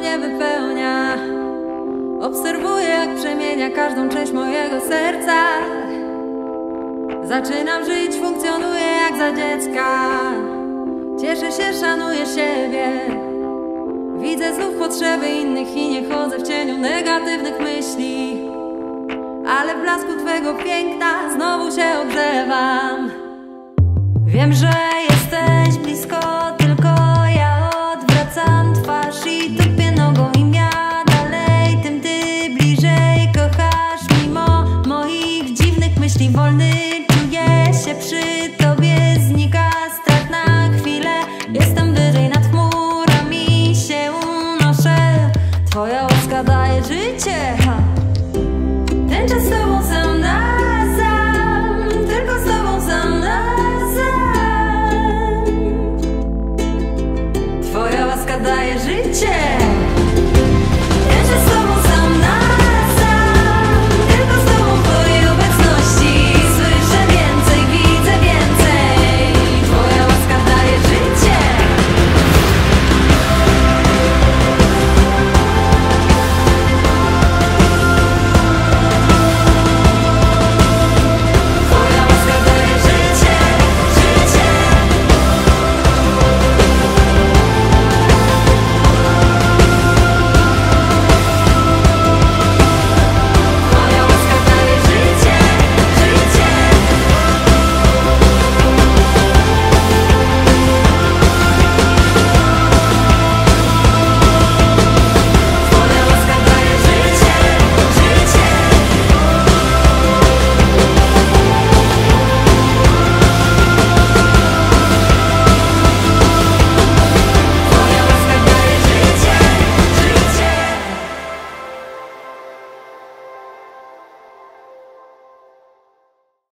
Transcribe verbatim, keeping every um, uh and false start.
mnie wypełnia. Obserwuję, jak przemienia każdą część mojego serca. Zaczynam żyć, funkcjonuję jak za dziecka. Cieszę się, szanuję siebie. Widzę znów potrzeby innych i nie chodzę w cieniu negatywnych myśli. Ale w blasku twego piękna znowu się ogrzewam. Wiem, że jesteś blisko, tylko ja odwracam twarz i tupię nogą im ja dalej, tym ty bliżej kochasz. Mimo moich dziwnych myśli wolny czuję się przy tobie, znika strach na chwilę. Jestem wyżej nad chmurami, się unoszę. Twoja łaska daje życie. Ten czas z tobą sam na sam, tylko z tobą sam na sam. Twoja łaska daje życie.